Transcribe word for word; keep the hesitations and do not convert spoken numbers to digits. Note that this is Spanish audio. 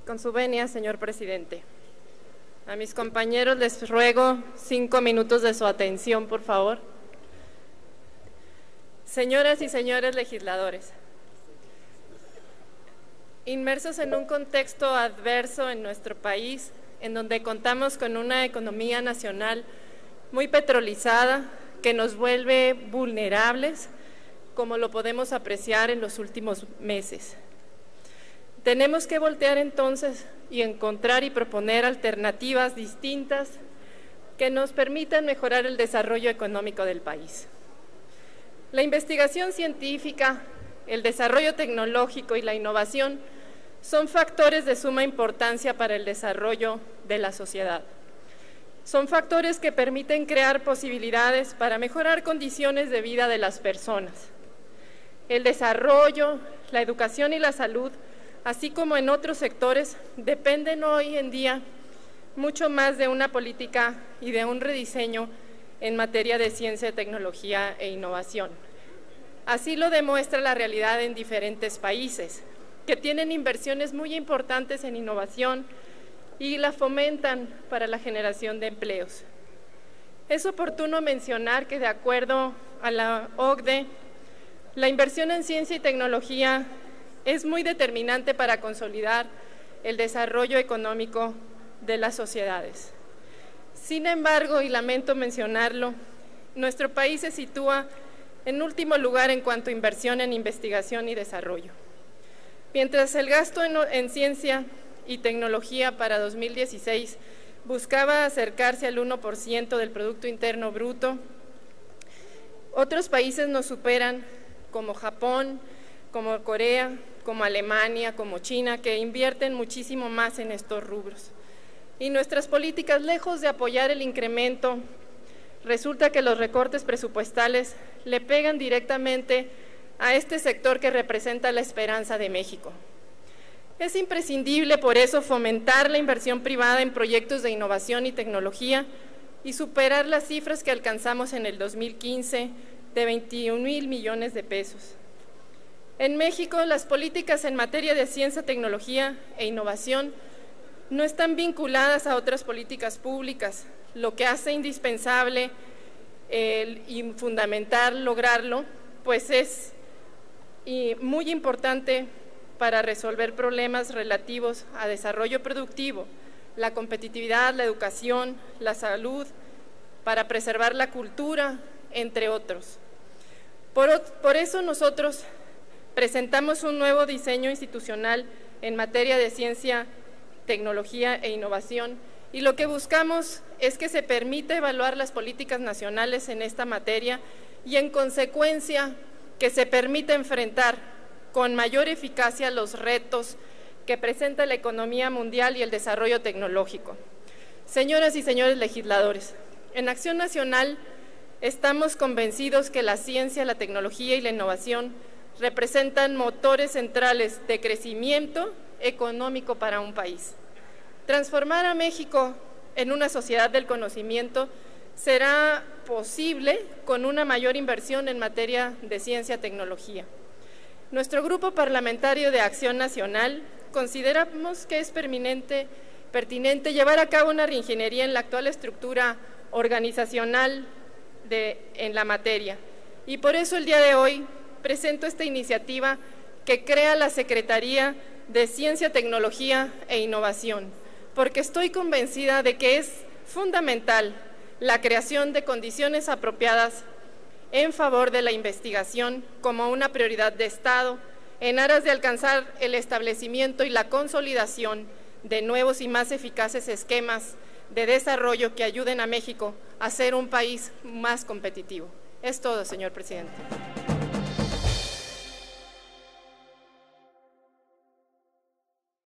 Con su venia, señor presidente. A mis compañeros les ruego cinco minutos de su atención, por favor. Señoras y señores legisladores, inmersos en un contexto adverso en nuestro país, en donde contamos con una economía nacional muy petrolizada, que nos vuelve vulnerables, como lo podemos apreciar en los últimos meses. Tenemos que voltear entonces y encontrar y proponer alternativas distintas que nos permitan mejorar el desarrollo económico del país. La investigación científica, el desarrollo tecnológico y la innovación son factores de suma importancia para el desarrollo de la sociedad. Son factores que permiten crear posibilidades para mejorar condiciones de vida de las personas. El desarrollo, la educación y la salud, así como en otros sectores, dependen hoy en día mucho más de una política y de un rediseño en materia de ciencia, tecnología e innovación. Así lo demuestra la realidad en diferentes países, que tienen inversiones muy importantes en innovación y la fomentan para la generación de empleos. Es oportuno mencionar que, de acuerdo a la O C D E, la inversión en ciencia y tecnología es muy determinante para consolidar el desarrollo económico de las sociedades. Sin embargo, y lamento mencionarlo, nuestro país se sitúa en último lugar en cuanto a inversión en investigación y desarrollo. Mientras el gasto en, en ciencia y tecnología para dos mil dieciséis buscaba acercarse al uno por ciento del Producto Interno Bruto, otros países nos superan, como Japón, como Corea, como Alemania, como China, que invierten muchísimo más en estos rubros. Y nuestras políticas, lejos de apoyar el incremento, resulta que los recortes presupuestales le pegan directamente a este sector que representa la esperanza de México. Es imprescindible, por eso, fomentar la inversión privada en proyectos de innovación y tecnología y superar las cifras que alcanzamos en el dos mil quince de veintiún mil millones de pesos. En México, las políticas en materia de ciencia, tecnología e innovación no están vinculadas a otras políticas públicas, lo que hace indispensable eh, y fundamental lograrlo, pues es y muy importante para resolver problemas relativos a desarrollo productivo, la competitividad, la educación, la salud, para preservar la cultura, entre otros. Por, por eso nosotros presentamos un nuevo diseño institucional en materia de ciencia, tecnología e innovación, y lo que buscamos es que se permita evaluar las políticas nacionales en esta materia y, en consecuencia, que se permita enfrentar con mayor eficacia los retos que presenta la economía mundial y el desarrollo tecnológico. Señoras y señores legisladores, en Acción Nacional estamos convencidos que la ciencia, la tecnología y la innovación representan motores centrales de crecimiento económico para un país. Transformar a México en una sociedad del conocimiento será posible con una mayor inversión en materia de ciencia y tecnología. Nuestro grupo parlamentario de Acción Nacional consideramos que es pertinente, pertinente llevar a cabo una reingeniería en la actual estructura organizacional de, en la materia, y por eso el día de hoy presento esta iniciativa que crea la Secretaría de Ciencia, Tecnología e Innovación, porque estoy convencida de que es fundamental la creación de condiciones apropiadas en favor de la investigación como una prioridad de Estado, en aras de alcanzar el establecimiento y la consolidación de nuevos y más eficaces esquemas de desarrollo que ayuden a México a ser un país más competitivo. Es todo, señor presidente.